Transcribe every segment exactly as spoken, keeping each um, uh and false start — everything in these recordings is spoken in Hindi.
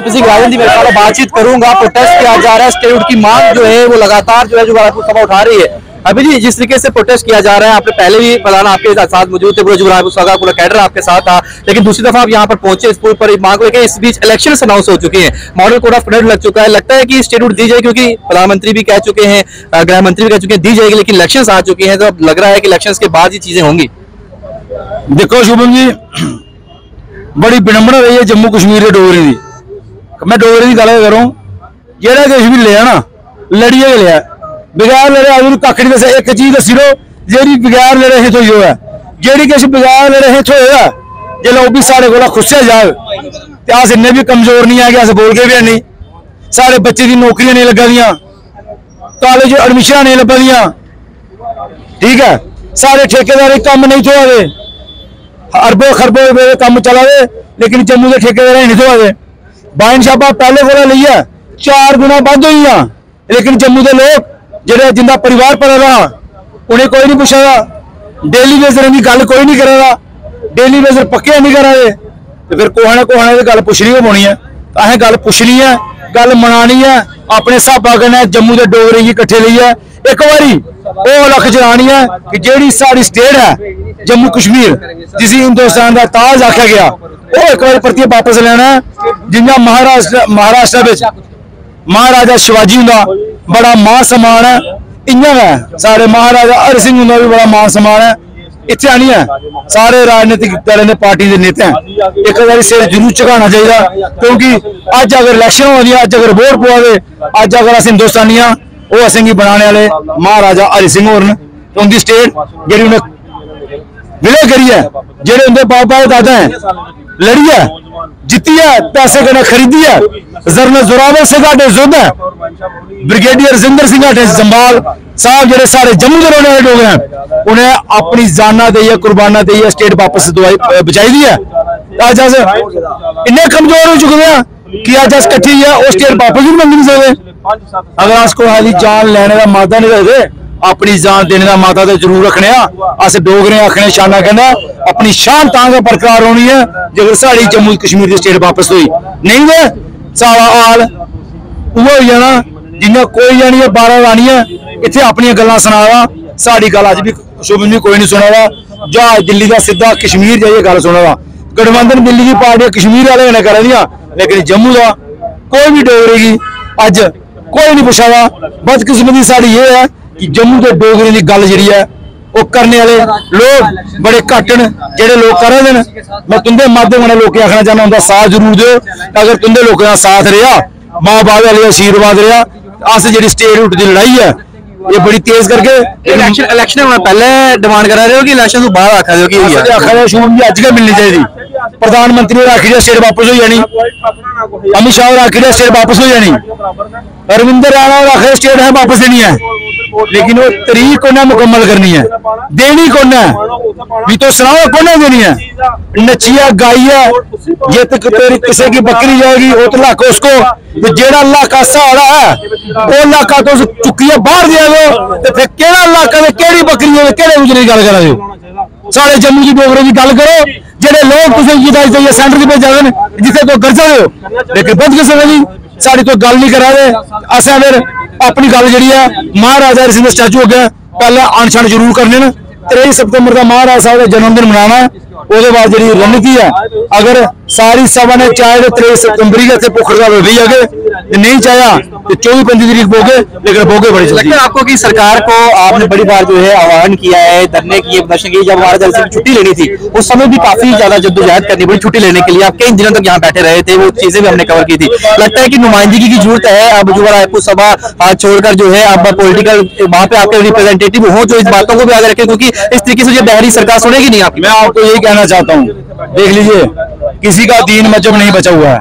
बातचीत करूंगा। प्रोटेस्ट किया जा रहा है, स्टेट की मांग जो है वो लगातार जो है जुगरायपुर सभा उठा रही है। अभी जी जिस तरीके से प्रोटेस्ट किया जा रहा है, आपने पहले भी प्रधान आपके साथ मौजूद थे, पूरा जुगरायपुर सभा पूरा कैडर आपके साथ था, लेकिन दूसरी दफा आप यहाँ पर पहुंचे इस पर मांग लेके। इस बीच इलेक्शन अनाउंस हो चुके हैं, मॉडल कोड ऑफ कंडक्ट लग चुका है, लगता है कि स्टेट दी जाए क्योंकि प्रधानमंत्री भी कह चुके हैं, गृह मंत्री भी कह चुके हैं दी जाएगी, लेकिन इलेक्शन आ चुके हैं तो अब लग रहा है कि इलेक्शन के बाद ये चीजें होंगी। देखो शुभम जी, बड़ी विडंबना रही है जम्मू कश्मीर के डोगरी की। मैं डोगरी की गल करूं, जेड़ा किश भी लिया ना लड़िए लिया, बगैर लड़े आदमी कख नहीं दस। एक चीज दसी लो जी बगैर लड़े हित हुई है, जेड़ी किश बगैर लड़े हित होएगा जो लोग भी साढ़े को खुस्या जाग तो अस इन्ने भी कमजोर नहीं है कि अस बोल के भी नहीं। साढ़े बच्चे की नौकरियां नहीं लगा दियां, कॉलेज एडमिशन नहीं लगा दियां, ठीक है। सारे ठेकेदार काम नहीं थोआ दे, अरबों खरबों रुपए काम चला दे, लेकिन जम्मू के ठेकेदार नहीं थोआ दे। बाइन शाबा पहले को लिया चार गुना बंद हुई, लेकिन जम्मू के लोग जेडे जिंदा परिवार पड़ा रहा उन्हें कोई नहीं पूछेगा। डेली बेजर की गल कोई नहीं करेगा, डेली बेजर पक्के नहीं करा दे, तो फिर कोहा ना कोहा ने गल पुछनी पौनी है। असें गल पुछनी है, गल मनानी है, अपने हिसाबा कन्नै जम्मू के डोगरे गी कट्ठे लेइयै एक बारी वो लख जलानी है कि जेड़ी साड़ी स्टेट है जम्मू कश्मीर, जिसे हिंदुस्तान का ताज आख्या गया, वो एक बार परतियै वापस लेना है। जिन्ना महाराष्ट्र महाराष्ट्र महाराजा शिवाजी हुंदा बड़ा मान सम्मान है, इयां है सारे महाराजा हरि सिंह हुंदा भी बड़ा मान सम्मान है। इत्थे आनी है सारे राजनीतिक दलों ने पार्टी के नेता एक बार सिर जरूर झुकाना चाहिए, क्योंकि अज अगर इलेक्शन हो रही है, अज अगर वोट पवा, अज अगर अस हिंदुस्तानी हाँ वो असेंगी बनाने वाले महाराजा हरि सिंह होर ने, तो उनकी स्टेट जी उन्हें विलय करी है, जेडे उनके बाप बाप दादा है लड़ी है, जीती है, पैसे कने खरीदी है। जनरल जोरावर सिंह हाटे जुद्ध है, ब्रिगेडियर जिंदर सिंह हाटे जंबाल साहब जेडे सारे जम्मू के रहने वाले लोग हैं, उन्हें अपनी जाना देइए कुर्बाना देइए स्टेट वापस दवाई बचाई दी है। अज अस इन्ने कमजोर हो चुके हैं कि अज अस कट्ठी है वो स्टेट वापस भी मंग नहीं सकते। अगर अस कोई जान लेने का मादा नहीं रखते, अपनी जान देने का माता तो जरूर रखने। अस डोगरे आखने शाना कहना अपनी शान तां गै बरकरार होनी है जेकर साड़ी जम्मू कश्मीर की स्टेट वापस हुई, नहीं तो सारा हाल उहो हो जाना जिन्ना कोई जानी है बारह रानी है इत्थे अपनी गल्लां सुनावा। साड़ी गल अज भी शुभम जी कोई नहीं सुना, जहाज दिल्ली का सीधा कश्मीर जाइए गल सुना। गठबंधन दिल्ली की पार्टी कश्मीर वाले कन्नै करा दियां, लेकिन जम्मू का कोई भी डोगरे की अज कोई नहीं पुछा दा। बदकिस्मती साड़ी ये है कि जम्मू के डोगरे की गल जी है वो करने वाले लोग बड़े घट न, जेडे लोग कर रहे हैं। मैं तुंदे माध्यम ने लोग आखना चाहना उनका साथ जरूर दो, अगर तुंदे लोगों का साथ रहा, माँ बाप वाले आशीर्वाद रहा, अस जी स्टेट रूट की लड़ाई है ये बड़ी तेज करके इलेक्शन इलेक्शन पहले डिमांड करा रहे हो कि इलेक्शन तो बाद आखा दो कि आखा शुभम जी अज गै मिलनी चाहिए। प्रधानमंत्री ने आखिर स्टेट वापस हो जानी, अमित शाह ने आखिर स्टेट वापस हो जानी, रविंदर राणा और आखिर स्टेट है वापस देनी है, लेकिन वो तरीक उन्हें मुकम्मल करनी है, देनी कौन है भी तो सुनाओ कौन देनी है। नचिया गाई है ये तो तेरी किसी की बकरी जाएगी वो तो लाख उसको, तो जेड़ा इलाका साड़ा है वो इलाका तो चुकिया बाहर दिया गो, तो फिर केड़ा इलाका में केड़ी बकरी है केड़े उजरी गल करा दो। सारे जम्मू की डोगरे की गल करो, जेडे लोग तुम सेंटर की भेजा दे जिथे तो गर्जा दो, लेकिन बदकिस्मती साड़ी तो गल नहीं करा दे। असें फिर अपनी गल जी है महाराजा हरि सिंह स्टैचू हो गया पहले अनछण जरूर करने न, तेईस सितंबर का महाराजा साहब का जन्मदिन मनाना है, उसके बाद जी रणनीति है अगर सारी सभा ने चाहे तो तेईस सितंबर के भुख हड़ताल रही आगे, नहीं चाहा तो चौबीस पंजी तरीक बोगे, लेकिन बोगे बड़ी लगता है आपको कि सरकार को आपने बड़ी बार जो है आह्वान किया है, धरने किए, प्रदर्शन किए, जब महाराजा हरि सिंह की छुट्टी लेनी थी उस समय भी काफी ज्यादा जद्दोजहद करनी पड़ी छुट्टी लेने के लिए, आप कई दिनों तक यहाँ बैठे रहे थे, वो चीजें भी हमने कवर की थी। लगता है कि नुमाइंदगी की जरूरत है अब जुगरायपुर सभा हाथ छोड़कर जो है अब पॉलिटिकल वहाँ पे आपके रिप्रेजेंटेटिव हो जो इस बातों को भी आगे रखे, क्योंकि इस तरीके से जो बहरी सरकार सुनेगी नहीं आपकी। मैं आपको यही कहना चाहता हूँ, देख लीजिए किसी का दीन मजहब नहीं बचा हुआ है,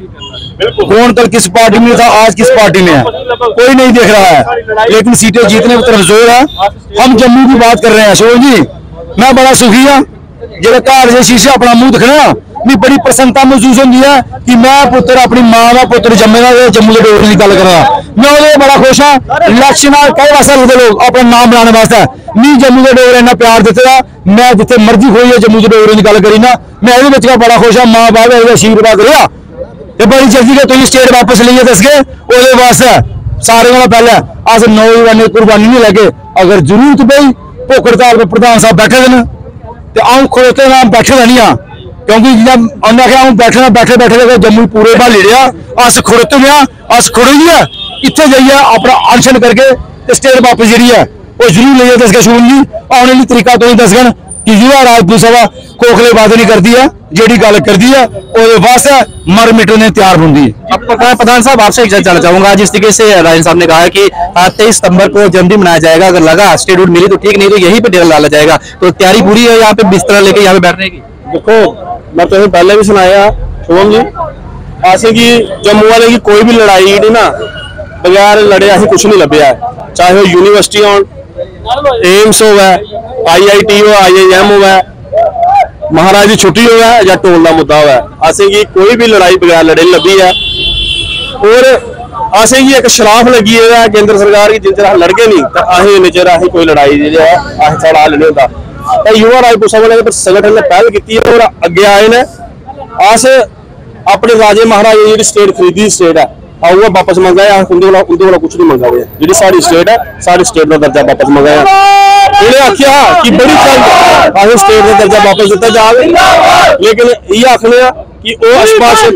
कौन कल किस पार्टी में था आज किस पार्टी में है कोई नहीं देख रहा है, लेकिन सीटें जीतने की तरफ जोर है। हम जम्मू की बात कर रहे हैं शोभ जी, मैं बड़ा सुखी हाँ जो घर से शीशे अपना मुंह दिखना मैं बड़ी प्रसन्नता महसूस होती है कि मैं पुत्र अपनी मां का पुत्र जम्मे का जम्मू के डोगरे की गल करा, मैं वो बड़ा खुश हाँ। इलेक्शन कई वास्ते लगते लोग अपना नाम बनाने वास्ते, मैं जम्मू के डोगरे इन्ना प्यार दिता, मैं जिथे मर्जी खोई है जम्मू के डोगरे की गल करी ना, मैं ये बड़ा खुश हाँ। मां बाप आशीर्वाद रहा ये बड़ी जल्दी का तुम स्टेट वापस लीए दस के वो वास्ते सारे वाला पहले अस नौजवान कुर्बानी नहीं लगे अगर जरूरत पई भुख हड़ताल पर प्रधान साहब बैठे दिन ते आऊं खड़ोते ना बैठे नहीं हाँ क्योंकि जब उन्हें आख्या हूं बैठे बैठे बैठे जम्मू पूरे भाली रहा अस खड़ोते गया अस खड़ोइए इतने जाइए अपना अनशन करके स्टेट वापस जी है वो जरूर ले दस गए शुभम जी आने वाली तरीका तुम दसगन कि युवा राजपूत सभा खोखले वादे नहीं करती है जेडी गल करती है और वास्ते मर मिटने तैयार होती है। अब प्रधान साहब आपसे एक चीज जानना चाहूंगा जिस तरीके से राजन साहब ने कहा है कि तेईस सितंबर को जन्मदिन मनाया जाएगा अगर लगा स्टेट रूट मिली तो ठीक नहीं तो यहीं पे डेरा डाला जाएगा तो तैयारी पूरी है यहाँ पे बिस्तरा लेके यहाँ पे बैठने की। देखो मैं तुम्हें पहले भी सुनाया शुभम जी ऐसे कि जम्मू वाले की कोई भी लड़ाई नहीं ना बगैर लड़े ऐसे कुछ नहीं लभ्या चाहे वो यूनिवर्सिटी हो एम्स हो आई आई टी हो आई आई एम हो महाराज की छुट्टी हो या टोल का मुद्दा हो असें की कोई भी लड़ाई बगैर लड़े लभी है और असें की एक शराफ लगी है केंद्र सरकार की जिन चिर लड़के नहीं तो असें इन्ने चिर असें कोई लड़ाई जी है असें साढ़ा हल नहीं होता युवा राजपूत सभा ने संगठन ने पहल की है और अगे आए ने अस अपने राजे महाराजे जी स्टेट खरीदी स्टेट है आऊगा वापस मंगाया उनके वाला कुछ नहीं मंगा जी साड़ी स्टेट है साड़ी स्टेट का दर्जा वापस मंगाया उन्हें आख्या कि बड़ी जल्द अस स्टेट का दर्जा वापस दिता जाए लेकिन ये आखने कि वो आश्वासन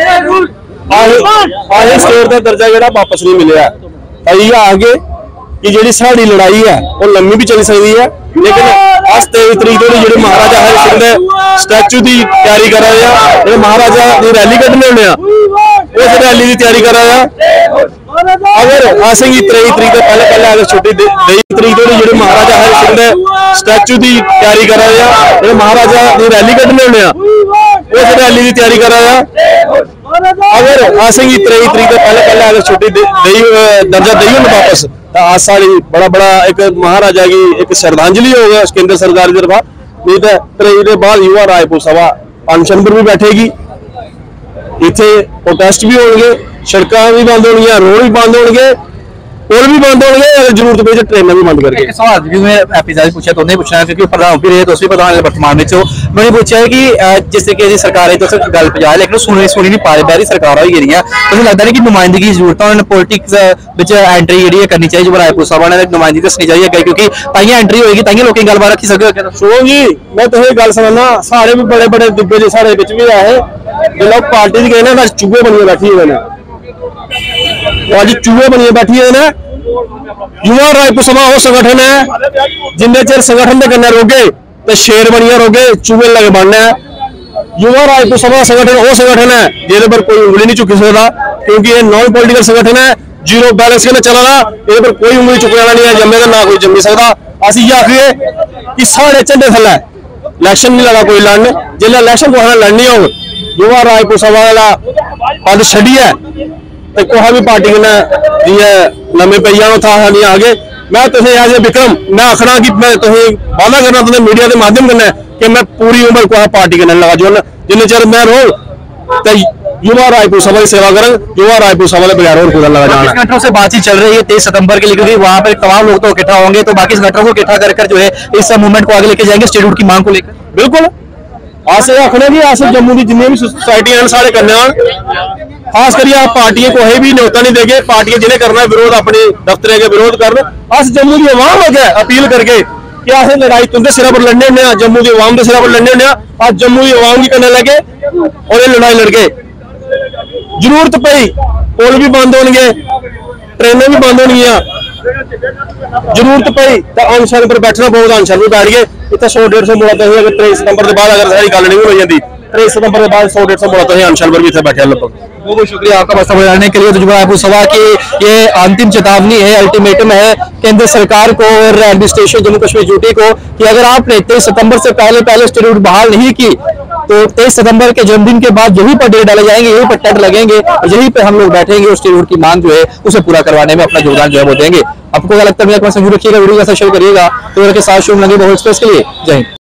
अस स्टेट का दर्जा जो वापस नहीं मिले ये आगे कि जी साड़ी लड़ाई है वो लम्मी भी चली सकती है लेकिन अस तेईस तरीक को जो महाराजा हरि सिंह स्टैचू की तैयारी कर रहे हैं जो महाराजा की रैली कड्ढने होने उस रैली की तैयारी कर रहे हैं अगर असें त्रेई तरीक तो पहले पहले अगर छुट्टी तेईस तरीक को जो महाराजा हरि सिंह स्टैचू की तैयारी कर रहे हैं जो महाराजा की रैली कड्ढने होने उस रैली की तैयारी कर रहे हैं अगर असें त्रेई तरीक तो पहले पहले अगर छुट्टी दर्जा देइए वापस आज साड़ी बड़ा बड़ा एक महाराजा की एक श्रद्धांजलि होगा केंद्र सरकार की तरफा नहीं तो त्रेई के बाद युवा राजपूत सभा अनशन पर भी बैठेगी इतने प्रोटेस्ट भी होंगे सड़क भी बंद होंगे रोड भी बंद होंगे पुल भी बंद होंगे अगर जरूरत पई तो ट्रेन भी बंद करके सवाल भी मैं एपिसोड पूछा तो नहीं पूछना क्योंकि प्रधान भी रहे तो उसी प्रधान वर्तमान में मैंने पूछा है कि जिस तरीके की सरकार है तो गल पजाए लेकिन सुनी सुनी नहीं पा रही बारी सरकार हो गई है तो लगता है कि नुमाइंदगी की जरूरत है उन्होंने पॉलिटिक्स एंट्री जी करनी चाहिए जो राजपूत सभा ने नुमाइंदगी दसनी चाहिए क्योंकि ताइयां एंट्री होगी ताइयां लोग गलबात रखी सके सुनो जी मैं तो गल सुना सारे भी बड़े बड़े डिब्बे जो साढ़े भी आए जो लोग पार्टी गए ना चूहे बनिए बैठी हुए अज चूहे बनिए बैठी हुए ने युवा राजपूत सभा वो संगठन है जिन्ने चिर संगठन के कन्ने रोगे तो शेर बनिया रोगे चूहे लगे बनना है युवा राजपूत सभा संगठन वो संगठन है जिसे पर कोई उंगली नहीं चुकी सकता क्योंकि ये नॉन पॉलिटिकल संगठन है जीरो बैलेंस के चला ये पर कोई उंगली चुकने वाला नहीं है जमे का ना कोई जमी सकता अस ये आखिए कि साढ़े झंडे थले इलेक्शन नहीं लगा कोई लड़न जिसले इलेक्शन कुछ लड़नी हो युवा राजपूत सभा वाला पद छड़िए तो कोई भी पार्टी ने जी लम्बे पे था नहीं आगे मैं तुझे एज ए विक्रम मैं आखना कि मैं तुझे वादा करना तुझे मीडिया के माध्यम करना कि मैं पूरी उम्र कोई पार्टी के लगा जो जिन्ने चर मैं रो तो युवा राजपूत सभा की सेवा करें युवा राजपूत सभा के बगैर और खुदा लगा जाना। संगठनों से बातचीत चल रही है तेईस सितंबर के लिए क्योंकि वहां पर तमाम लोग तो इकट्ठा होंगे तो बाकी संगठनों को इकट्ठा कर जो है इस मूवमेंट को आगे लेके जाएंगे स्टेट रूट की मांग को लेकर। बिल्कुल अस आखने कि अस जम्मू की जिन्नी भी सोसाइटी हैं साढ़े कन्या खास करिए आप पार्टियां कोई भी न्योता नहीं देंगे पार्टियां जिन्हें करना विरोध अपने दफ्तर के विरोध कर अस जम्मू की अवाम अगे अपील करके कि अस लड़ाई तुंदे सिरा पर लड़ने होने जम्मू की अवाम के सिरा पर लड़ने होने अस जम्मू की अवाम की करने लगे और ये लड़ाई लड़के जरूरत पई पुल भी बंद होंगे ट्रेनें भी बंद होंगियां जरूरत पई तो अनशन पर बैठना पवेगा अनशन भी बैठ गए इतना सौ डेढ़ सौ मुड़ा तो अगर तेईस सितंबर के बाद अगर सारी गल नहीं हो जाती तेईस सितंबर के बाद सौ डेढ़ सौ मुड़ा तो अनशन पर भी इतने बैठे लगभग। बहुत बहुत शुक्रिया आपका मसला बताने के लिए। तो राजपूत सभा की ये अंतिम चेतावनी है अल्टीमेटम है केंद्र सरकार को और एडमिनिस्ट्रेशन जम्मू कश्मीर यूटी को कि अगर आपने तेईस सितंबर से पहले पहले स्टेट रूट बहाल नहीं की तो तेईस सितंबर के जन्मदिन के बाद यहीं पर डेरे डाले जाएंगे यहीं पर टेंट लगेंगे और यहीं पर हम लोग बैठेंगे और स्टेट रूट की मांग जो है उसे पूरा करवाने में अपना योगदान जो है वो देंगे। आपको क्या लगता है मेरा रखिएगा वीडियो का शेयर करिएगा तो के साथ शुभ लगे बहुत एक्सप्रेस के लिए जय हिंद।